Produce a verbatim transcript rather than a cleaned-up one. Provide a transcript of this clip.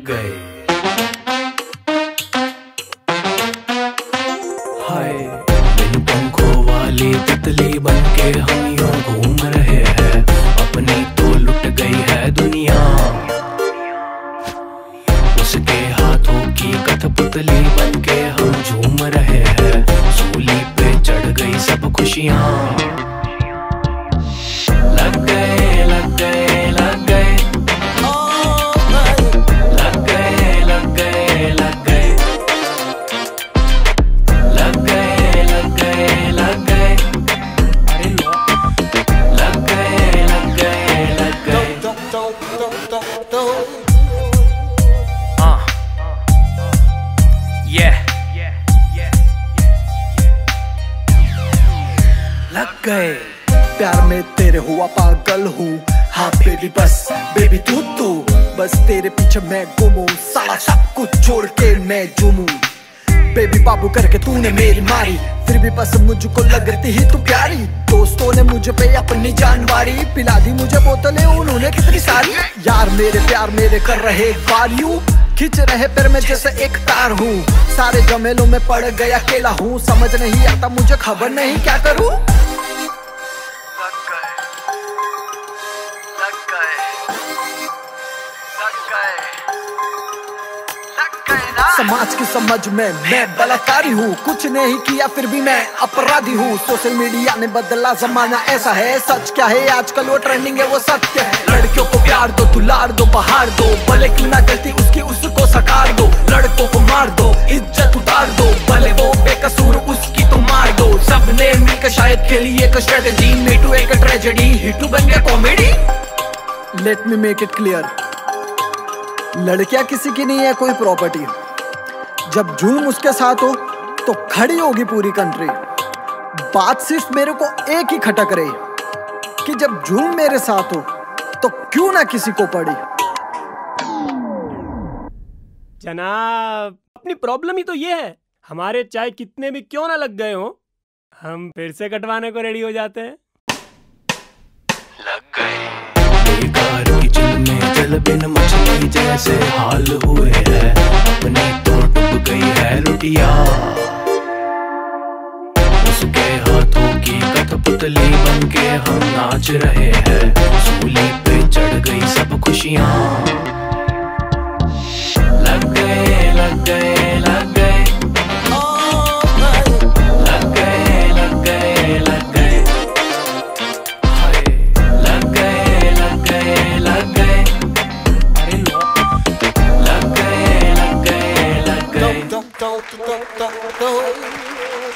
गए। हाय बिन पंखों वाली तितली बनके हम यूं घूम रहे हैं, अपनी तो लुट गई है दुनिया। उसके हाथों की कठपुतली बनके हम झूम रहे हैं, सूली पे चढ़ गई सब खुशियाँ। लग गए लग गए लग गए लग गए लग गए लग गए लग गए लग गए लग गए अरे लग गए लग गए लग गए। हाँ ये लग गए। प्यार में तेरे हुआ पागल हूँ, हाँ बेबी बस बेबी तू तू बस तेरे पीछे मैं घूमूं, सारा सब कुछ छोड़ के मैं झूमूं। बेबी बाबू करके तूने मेरी मारी, फिर भी बस मुझको लगती ही तू प्यारी। दोस्तों ने मुझे पे अपनी जानवारी, पिला दी मुझे बोतलें उन्होंने कितनी सारी। यार मेरे प्यार मेरे कर रहे वैल्यू, खींच रहे पैर में जैसे एक तार हूँ। सारे जमेलों में पड़ गया अकेला हूँ, समझ नहीं आता मुझे खबर नहीं क्या करूँ। समाज की समझ में मैं बलात्कारी हूँ, कुछ नहीं किया फिर भी मैं अपराधी हूँ। सोशल मीडिया ने बदला जमाना ऐसा है, सच क्या है आजकल वो ट्रेंडिंग है वो सत्य है। लड़कियों को प्यार दो दुलार दो बहार दो, भले क्यों ना गलती उसकी उसको सकार दो। लड़कों को मार दो इज्जत उतार दो, भले वो बेकसूर उसकी तो मार दो। सबने मिलकर शायद खेली एक स्ट्रेटेजी, मीटू एक ट्रेजेडी हिटू बन गया comedy. Let me make it clear, लड़कियां किसी की नहीं है कोई प्रॉपर्टी। जब झूम उसके साथ हो तो खड़ी होगी पूरी कंट्री। बात सिर्फ मेरे को एक ही खटक रही कि जब झूम मेरे साथ हो तो क्यों ना किसी को पड़ी। जनाब अपनी प्रॉब्लम ही तो ये है, हमारे चाय कितने भी क्यों ना लग गए हो, हम फिर से कटवाने को रेडी हो जाते हैं। लग गए बेकार किचन में जल बिन मछली जैसे हाल हुए हैं, अपनी तो डूब गई है लुटिया। उसके हाथों की कठपुतली बनके हम नाच रहे हैं, सूली पे चढ़ गई सब खुशियाँ। लग गए लग गए लग गए लग गए लग गए लग गए हाय लग गए लग गए लग गए अरे लग गए लग गए लग गए।